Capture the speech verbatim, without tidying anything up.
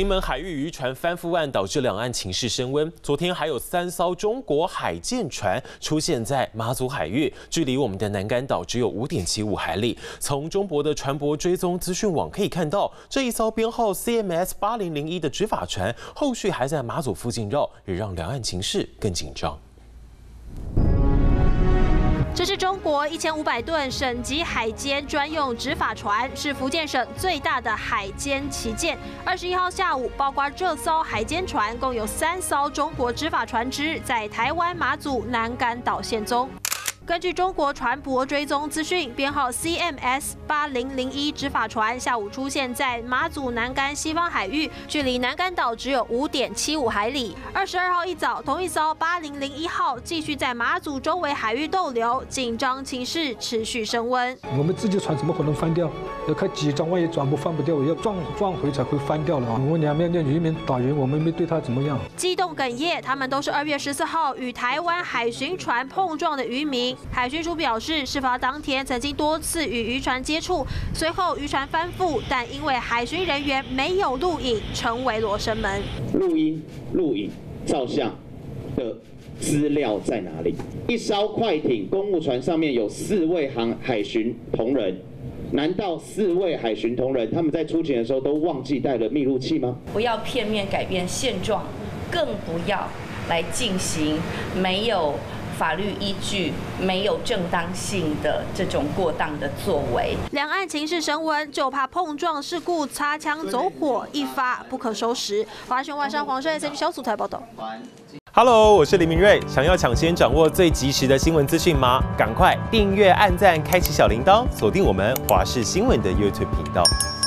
金门海域渔船翻覆案导致两岸情势升温。昨天还有三艘中国海舰船出现在马祖海域，距离我们的南竿岛只有 五点七五海里。从中国的船舶追踪资讯网可以看到，这一艘编号 C M S 八零零一的执法船后续还在马祖附近绕，也让两岸情势更紧张。 这是中国一千五百吨省级海监专用执法船，是福建省最大的海监旗舰。二十一号下午，包括这艘海监船，共有三艘中国执法船只在台湾马祖南竿岛现踪。 根据中国船舶追踪资讯，编号 C M S 八零零一执法船下午出现在马祖南竿西方海域，距离南竿岛只有 五点七五海里。二十二号一早，同一艘八零零一号继续在马祖周围海域逗留，紧张情势持续升温。 我们自己船怎么可能翻掉？要开几张，万一转不翻不掉，要撞撞回才会翻掉了啊！我两边的渔民打鱼，我们没对他怎么样。 激动哽咽，他们都是二月十四号与台湾海巡船碰撞的渔民。 海巡署表示，事发当天曾经多次与渔船接触，随后渔船翻覆，但因为海巡人员没有录影，成为罗生门。 录音、录影、照相的资料在哪里？一艘快艇公务船上面有四位航海巡同仁，难道四位海巡同仁他们在出勤的时候都忘记带了密录器吗？ 不要片面改变现状，更不要来进行没有 法律依据、没有正当性的这种过当的作为， 两岸情势升温，就怕碰撞事故擦枪走火，一发不可收拾。华讯外商黄胜 S N 小组台报道。 Hello， 我是林明瑞，想要抢先掌握最及时的新闻资讯吗？赶快订阅、按赞、开启小铃铛，锁定我们华视新闻的 YouTube 频道。